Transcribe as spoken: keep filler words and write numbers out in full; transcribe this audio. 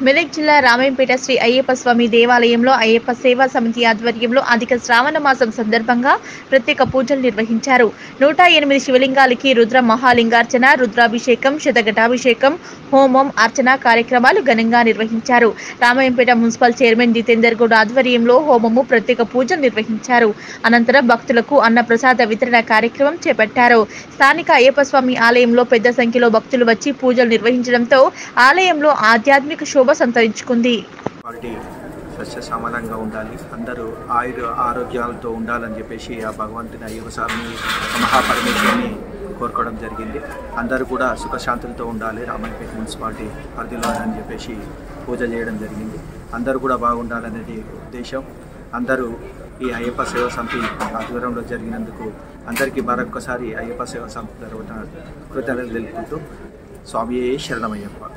మెదక్ జిల్లా రామాయంపేట శ్రీ అయ్యప్ప స్వామి దేవాలయంలో అయ్యప్ప సేవా సమితి ఆధ్వర్యంలో అధిక శ్రావణ మాసం సందర్భంగా ప్రత్యేక పూజలు నిర్వహించారు. నూట ఎనిమిది శివలింగాలకి రుద్ర మహాలింగార్చన, రుద్రాభిషేకం, శతఘటాభిషేకం, హోమం, అర్చన కార్యక్రమాలు ఘనంగా నిర్వహించారు. రామాయంపేట మున్సిపల్ చైర్మన్ జితేందర్ గౌడ్ ఆధ్వర్యంలో హోమము, ప్రత్యేక పూజలు నిర్వహించారు. అనంతరం భక్తులకు అన్న ప్రసాద వితరణ కార్యక్రమం చేపట్టారు. స్థానిక అయ్యప్ప స్వామి ఆలయంలో పెద్ద సంఖ్యలో భక్తులు వచ్చి పూజలు నిర్వహించడంతో ఆలయంలో ఆధ్యాత్మిక శోభ సంతరించుకుంది. సస్య సమానంగా ఉండాలి, అందరూ ఆయుర ఆరోగ్యాలతో ఉండాలని చెప్పేసి ఆ భగవంతుని అయ్యప్ప స్వామిని మహాపరమేశ్వరుని కోరుకోవడం జరిగింది. అందరూ కూడా సుఖశాంతులతో ఉండాలి రామాయంపేట మున్సిపాలిటీ పరిధిలో అని చెప్పేసి పూజ చేయడం జరిగింది. అందరూ కూడా బాగుండాలనేది ఉద్దేశం. అందరూ ఈ అయ్యప్ప సేవా సమితి ఆధ్వర్యంలో జరిగినందుకు అందరికీ మరొకసారి అయ్యప్ప సేవా సమితి తరఫున కృతజ్ఞతలు తెలుపుకుంటూ స్వామియే శరణమయ్యప్ప.